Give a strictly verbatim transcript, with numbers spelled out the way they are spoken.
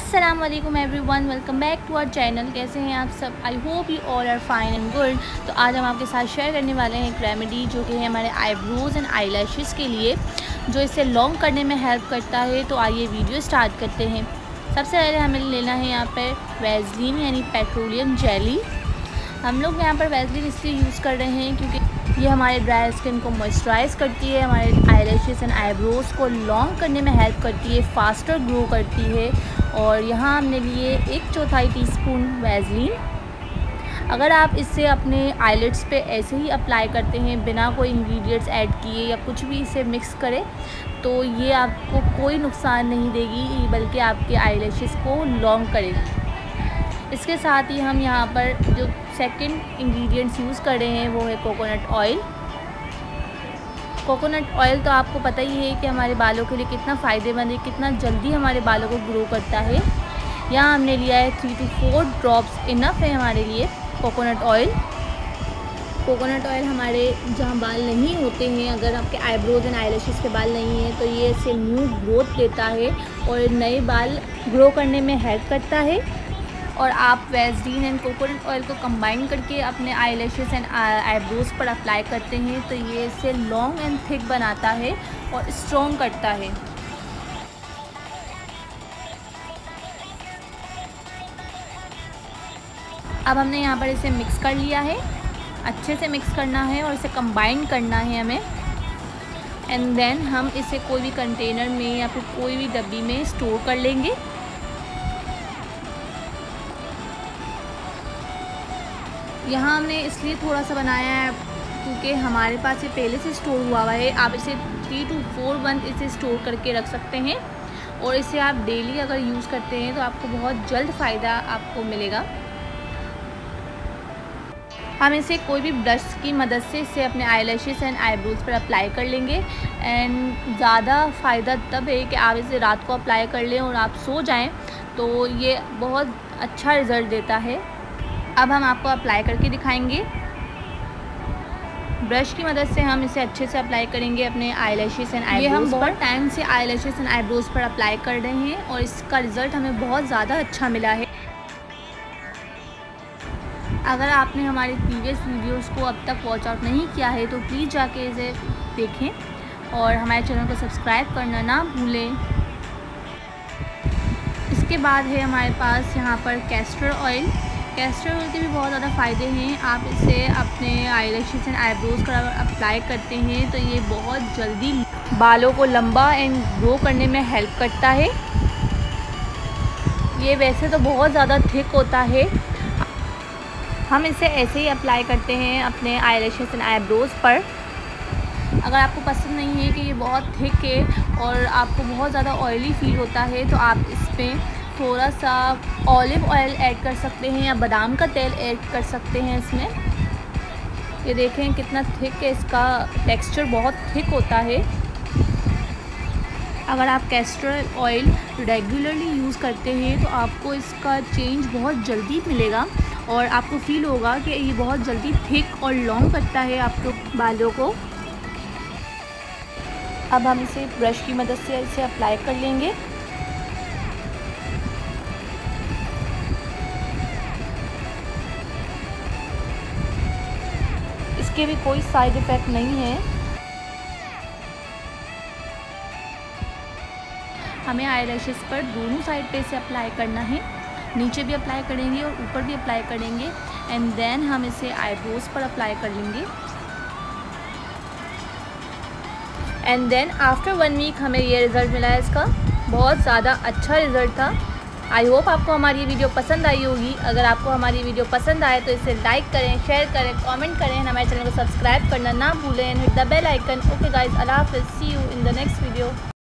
अस्सलाम वालेकुम everyone, welcome back to our channel. कैसे हैं आप सब? I hope you all are fine and good. तो आज हम आपके साथ शेयर करने वाले हैं एक रेमेडी जो कि है हमारे आईब्रोज़ एंड आई लैशेज़ के लिए, जो इसे लॉन्ग करने में हेल्प करता है। तो आइए वीडियो स्टार्ट करते हैं। सबसे पहले हमें लेना है यहाँ पर वैसलीन यानी पेट्रोलियम जेली। हम लोग यहाँ पर वैसलीन इसलिए यूज़ कर रहे हैं क्योंकि ये हमारे ड्राई स्किन को मॉइस्चराइज़ करती है, हमारे आई लैशेज़ एंड आईब्रोज़ को लॉन्ग करने में हेल्प करती है, फास्टर ग्रो करती है। और यहाँ हमने लिए एक चौथाई टीस्पून वैसलीन। अगर आप इससे अपने आईलिड्स पे ऐसे ही अप्लाई करते हैं बिना कोई इंग्रेडिएंट्स ऐड किए या कुछ भी इसे मिक्स करें, तो ये आपको कोई नुकसान नहीं देगी, बल्कि आपके आई लैशेज़ को लॉन्ग करेगी। इसके साथ ही हम यहाँ पर जो सेकंड इंग्रेडिएंट्स यूज़ कर रहे हैं वो है कोकोनट ऑयल। कोकोनट ऑयल तो आपको पता ही है कि हमारे बालों के लिए कितना फ़ायदेमंद है, कितना जल्दी हमारे बालों को ग्रो करता है। यहाँ हमने लिया है three to four drops enough है हमारे लिए कोकोनट ऑयल। कोकोनट ऑयल हमारे जहाँ बाल नहीं होते हैं, अगर आपके आईब्रोज एंड आई लैशेज़ के बाल नहीं हैं, तो ये इससे न्यू ग्रोथ देता है और नए बाल ग्रो करने में हेल्प करता है। और आप वैसलीन एंड कोकोनट ऑयल को कंबाइन करके अपने आई लैशेज़ एंड आईब्रोज़ पर अप्लाई करते हैं, तो ये इसे लॉन्ग एंड थिक बनाता है और स्ट्रॉन्ग करता है। अब हमने यहाँ पर इसे मिक्स कर लिया है, अच्छे से मिक्स करना है और इसे कंबाइन करना है हमें। एंड देन हम इसे कोई भी कंटेनर में या फिर कोई भी डब्बी में स्टोर कर लेंगे। यहाँ हमने इसलिए थोड़ा सा बनाया है क्योंकि हमारे पास ये पहले से स्टोर हुआ हुआ है। आप इसे थ्री टू फोर मंथ इसे स्टोर करके रख सकते हैं और इसे आप डेली अगर यूज़ करते हैं तो आपको बहुत जल्द फ़ायदा आपको मिलेगा। हम इसे कोई भी ब्रश की मदद से इसे अपने आई लैशेज़ एंड आईब्रोज़ पर अप्लाई कर लेंगे। एंड ज़्यादा फ़ायदा तब है कि आप इसे रात को अप्लाई कर लें और आप सो जाएं, तो ये बहुत अच्छा रिज़ल्ट देता है। अब हम आपको अप्लाई करके दिखाएंगे। ब्रश की मदद से हम इसे अच्छे से अप्लाई करेंगे अपने आई लैशेज़ एंड आईब्रोज़ पर। हम बहुत टाइम से आई लैशेज़ एंड आईब्रोज़ पर अप्लाई कर रहे हैं और इसका रिज़ल्ट हमें बहुत ज़्यादा अच्छा मिला है। अगर आपने हमारी प्रीवियस वीडियोस को अब तक वॉच आउट नहीं किया है तो प्लीज़ जाके इसे देखें और हमारे चैनल को सब्सक्राइब करना ना भूलें। इसके बाद है हमारे पास यहाँ पर कैस्टर ऑयल। कैस्टर ऑयल के भी बहुत ज़्यादा फ़ायदे हैं। आप इसे अपने आई लैशेज़ एंड आईब्रोज़ पर अप्लाई करते हैं तो ये बहुत जल्दी बालों को लंबा एंड ग्रो करने में हेल्प करता है। ये वैसे तो बहुत ज़्यादा थिक होता है, हम इसे ऐसे ही अप्लाई करते हैं अपने आई लैशेज़ एंड आईब्रोज़ पर। अगर आपको पसंद नहीं है कि ये बहुत थिक है और आपको बहुत ज़्यादा ऑयली फील होता है, तो आप इसमें थोड़ा सा ऑलिव ऑयल ऐड कर सकते हैं या बादाम का तेल ऐड कर सकते हैं इसमें। ये देखें कितना थिक है, इसका टेक्सचर बहुत थिक होता है। अगर आप कैस्टर ऑयल रेगुलरली यूज़ करते हैं तो आपको इसका चेंज बहुत जल्दी मिलेगा और आपको फील होगा कि ये बहुत जल्दी थिक और लॉन्ग करता है आपके बालों को। अब हम इसे ब्रश की मदद से इसे अप्लाई कर लेंगे। इसके भी कोई साइड इफ़ेक्ट नहीं है। हमें आई लैशेज़ पर दोनों साइड पे इसे अप्लाई करना है, नीचे भी अप्लाई करेंगे और ऊपर भी अप्लाई करेंगे। एंड देन हम इसे आईब्रोज़ पर अप्लाई कर लेंगे। And then after one week हमें ये रिज़ल्ट मिला है इसका, बहुत ज़्यादा अच्छा रिज़ल्ट था। आई होप आपको हमारी ये वीडियो पसंद आई होगी। अगर आपको हमारी वीडियो पसंद आए तो इसे लाइक करें, शेयर करें, कमेंट करें, हमारे चैनल को सब्सक्राइब करना ना भूलें, hit the bell icon. Okay guys, अल्लाह हाफ़िज़, see you in the next video.